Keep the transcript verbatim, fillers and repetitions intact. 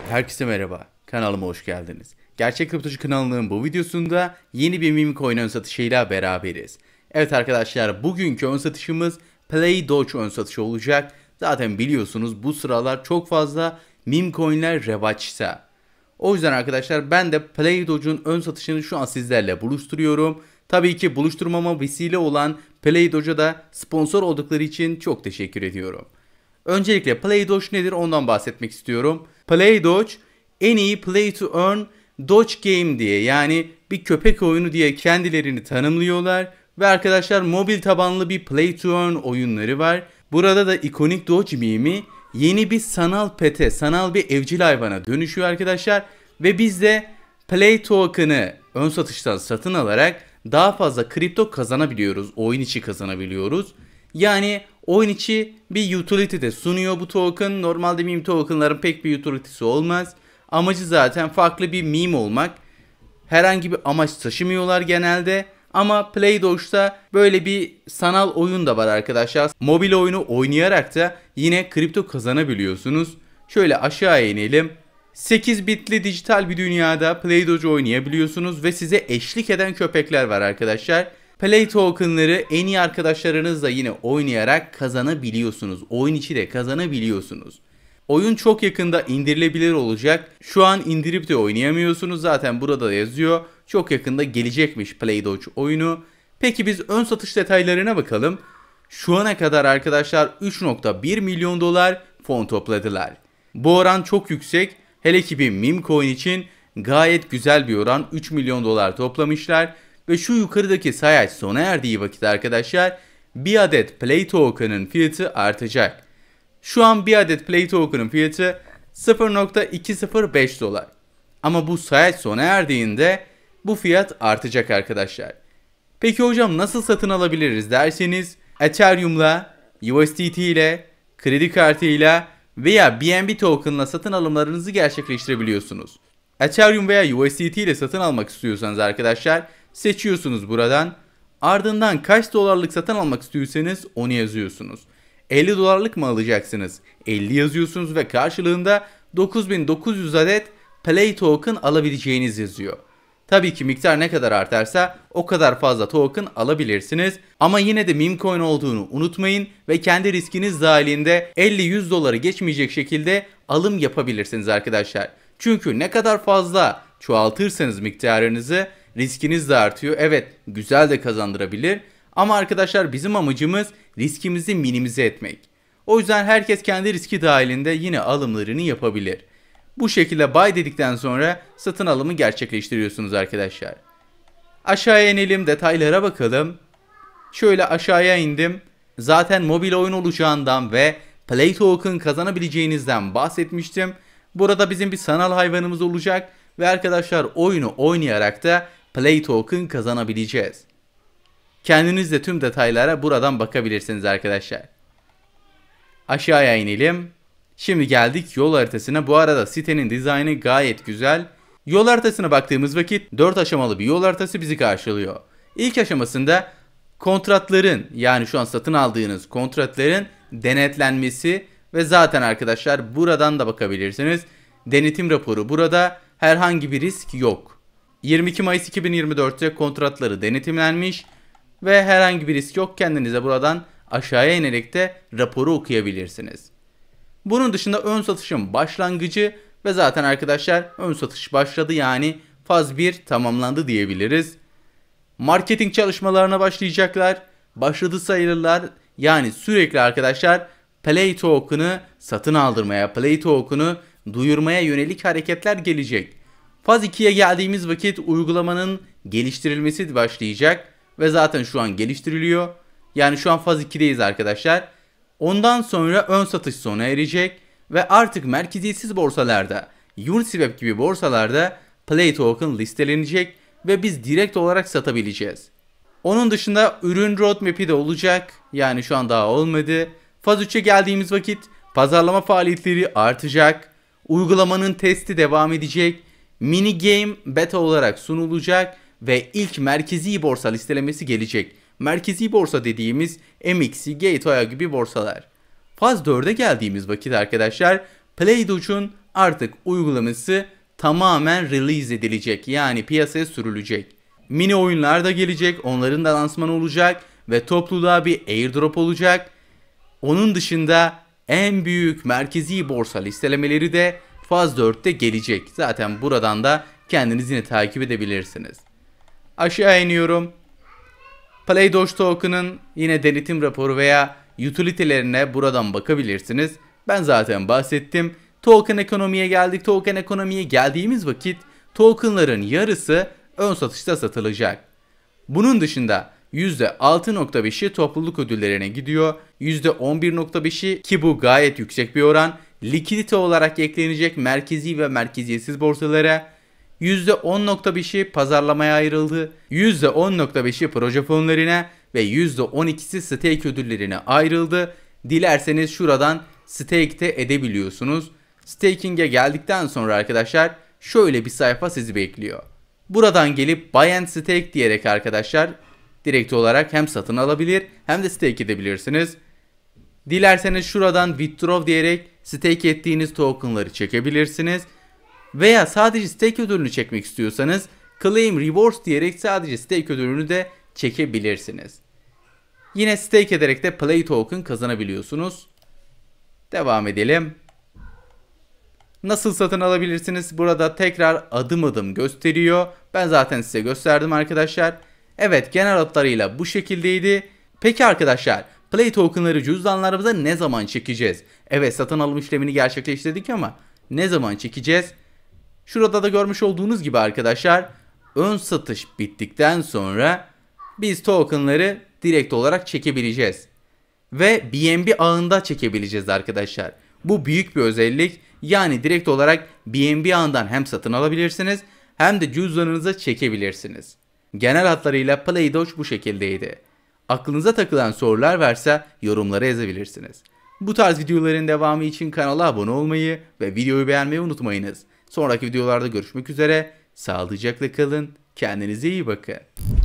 Herkese merhaba, kanalıma hoş geldiniz. Gerçek Kriptocu kanalının bu videosunda yeni bir meme coin ön satışıyla beraberiz. Evet arkadaşlar, bugünkü ön satışımız Play Doge ön satışı olacak. Zaten biliyorsunuz bu sıralar çok fazla meme coinler revaçta. O yüzden arkadaşlar ben de Play Doge'un ön satışını şu an sizlerle buluşturuyorum. Tabii ki buluşturmama vesile olan Play Doge'a da sponsor oldukları için çok teşekkür ediyorum. Öncelikle Play Doge nedir ondan bahsetmek istiyorum. Play Doge en iyi play to earn Doge game diye, yani bir köpek oyunu diye kendilerini tanımlıyorlar. Ve arkadaşlar mobil tabanlı bir play to earn oyunları var. Burada da ikonik Doge mimi yeni bir sanal pete, sanal bir evcil hayvana dönüşüyor arkadaşlar. Ve biz de Play token'ı ön satıştan satın alarak daha fazla kripto kazanabiliyoruz. Oyun içi kazanabiliyoruz. Yani oyun içi bir utility de sunuyor bu token. Normalde meme tokenların pek bir utility'si olmaz. Amacı zaten farklı bir meme olmak. Herhangi bir amaç taşımıyorlar genelde. Ama Play Doge'da böyle bir sanal oyun da var arkadaşlar. Mobil oyunu oynayarak da yine kripto kazanabiliyorsunuz. Şöyle aşağıya inelim. sekiz bitli dijital bir dünyada Play Doge oynayabiliyorsunuz ve size eşlik eden köpekler var arkadaşlar. Play tokenları en iyi arkadaşlarınızla yine oynayarak kazanabiliyorsunuz. Oyun içi de kazanabiliyorsunuz. Oyun çok yakında indirilebilir olacak. Şu an indirip de oynayamıyorsunuz. Zaten burada da yazıyor. Çok yakında gelecekmiş Play Doge oyunu. Peki biz ön satış detaylarına bakalım. Şu ana kadar arkadaşlar üç nokta bir milyon dolar fon topladılar. Bu oran çok yüksek. Hele ki bir meme coin için gayet güzel bir oran. üç milyon dolar toplamışlar. Ve şu yukarıdaki sayaç sona erdiği vakit arkadaşlar bir adet Play token'ın fiyatı artacak. Şu an bir adet Play token'ın fiyatı sıfır nokta iki sıfır beş dolar. Ama bu sayaç sona erdiğinde bu fiyat artacak arkadaşlar. Peki hocam nasıl satın alabiliriz derseniz Ethereum'la, U S D T ile, kredi kartıyla veya B N B token'la satın alımlarınızı gerçekleştirebiliyorsunuz. Ethereum veya U S D T ile satın almak istiyorsanız arkadaşlar seçiyorsunuz buradan. Ardından kaç dolarlık satın almak istiyorsanız onu yazıyorsunuz. elli dolarlık mı alacaksınız? elli yazıyorsunuz ve karşılığında dokuz bin dokuz yüz adet Play token alabileceğiniz yazıyor. Tabii ki miktar ne kadar artarsa o kadar fazla token alabilirsiniz. Ama yine de meme coin olduğunu unutmayın ve kendi riskiniz dahilinde elli yüz doları geçmeyecek şekilde alım yapabilirsiniz arkadaşlar. Çünkü ne kadar fazla çoğaltırsanız miktarınızı riskiniz de artıyor. Evet, güzel de kazandırabilir. Ama arkadaşlar bizim amacımız riskimizi minimize etmek. O yüzden herkes kendi riski dahilinde yine alımlarını yapabilir. Bu şekilde buy dedikten sonra satın alımı gerçekleştiriyorsunuz arkadaşlar. Aşağıya inelim, detaylara bakalım. Şöyle aşağıya indim. Zaten mobil oyun olacağından ve Play token kazanabileceğinizden bahsetmiştim. Burada bizim bir sanal hayvanımız olacak ve arkadaşlar oyunu oynayarak da Play token kazanabileceğiz. Kendiniz de tüm detaylara buradan bakabilirsiniz arkadaşlar. Aşağıya inelim. Şimdi geldik yol haritasına. Bu arada sitenin dizaynı gayet güzel. Yol haritasına baktığımız vakit dört aşamalı bir yol haritası bizi karşılıyor. İlk aşamasında kontratların, yani şu an satın aldığınız kontratların denetlenmesi ve zaten arkadaşlar buradan da bakabilirsiniz. Denetim raporu burada, herhangi bir risk yok. yirmi iki Mayıs iki bin yirmi dört'te kontratları denetimlenmiş ve herhangi bir risk yok. Kendinize buradan aşağıya inerek de raporu okuyabilirsiniz. Bunun dışında ön satışın başlangıcı ve zaten arkadaşlar ön satış başladı, yani faz bir tamamlandı diyebiliriz. Marketing çalışmalarına başlayacaklar. Başladı sayılırlar. Yani sürekli arkadaşlar Play token'ı satın aldırmaya, Play token'ı duyurmaya yönelik hareketler gelecek. Faz ikiye geldiğimiz vakit uygulamanın geliştirilmesi başlayacak ve zaten şu an geliştiriliyor. Yani şu an faz iki'deyiz arkadaşlar. Ondan sonra ön satış sona erecek ve artık merkeziyetsiz borsalarda, Uniswap gibi borsalarda Play token listelenecek ve biz direkt olarak satabileceğiz. Onun dışında ürün roadmap'i de olacak. Yani şu an daha olmadı. Faz üçe geldiğimiz vakit pazarlama faaliyetleri artacak. Uygulamanın testi devam edecek. Mini game beta olarak sunulacak ve ilk merkezi borsa listelemesi gelecek. Merkezi borsa dediğimiz M X C, Gateway gibi borsalar. Faz dörde geldiğimiz vakit arkadaşlar Play Doge'un artık uygulaması tamamen release edilecek. Yani piyasaya sürülecek. Mini oyunlar da gelecek. Onların da lansmanı olacak. Ve topluluğa bir airdrop olacak. Onun dışında en büyük merkezi borsa listelemeleri de faz dörtte gelecek. Zaten buradan da kendiniz yine takip edebilirsiniz. Aşağı iniyorum. PlayDoge Token'ın yine denetim raporu veya utility'lerine buradan bakabilirsiniz. Ben zaten bahsettim. Token ekonomiye geldik. Token ekonomiye geldiğimiz vakit tokenların yarısı ön satışta satılacak. Bunun dışında yüzde altı nokta beşi topluluk ödüllerine gidiyor. yüzde on bir nokta beşi ki bu gayet yüksek bir oran likidite olarak eklenecek merkezi ve merkeziyetsiz borsalara. yüzde on nokta beşi pazarlamaya ayrıldı. yüzde on nokta beşi proje fonlarına ve yüzde on ikisi stake ödüllerine ayrıldı. Dilerseniz şuradan stake de edebiliyorsunuz. Staking'e geldikten sonra arkadaşlar şöyle bir sayfa sizi bekliyor. Buradan gelip buy and stake diyerek arkadaşlar direkt olarak hem satın alabilir hem de stake edebilirsiniz. Dilerseniz şuradan withdraw diyerek stake ettiğiniz tokenları çekebilirsiniz. Veya sadece stake ödülünü çekmek istiyorsanız claim rewards diyerek sadece stake ödülünü de çekebilirsiniz. Yine stake ederek de play token kazanabiliyorsunuz. Devam edelim. Nasıl satın alabilirsiniz? Burada tekrar adım adım gösteriyor. Ben zaten size gösterdim arkadaşlar. Evet, genel hatlarıyla bu şekildeydi. Peki arkadaşlar, play tokenları cüzdanlarımıza ne zaman çekeceğiz? Evet, satın alım işlemini gerçekleştirdik ama ne zaman çekeceğiz? Şurada da görmüş olduğunuz gibi arkadaşlar, ön satış bittikten sonra biz tokenları direkt olarak çekebileceğiz. Ve B N B ağında çekebileceğiz arkadaşlar. Bu büyük bir özellik. Yani direkt olarak B N B ağından hem satın alabilirsiniz hem de cüzdanınıza çekebilirsiniz. Genel hatlarıyla PlayDoge bu şekildeydi. Aklınıza takılan sorular varsa yorumlara yazabilirsiniz. Bu tarz videoların devamı için kanala abone olmayı ve videoyu beğenmeyi unutmayınız. Sonraki videolarda görüşmek üzere. Sağlıcakla kalın. Kendinize iyi bakın.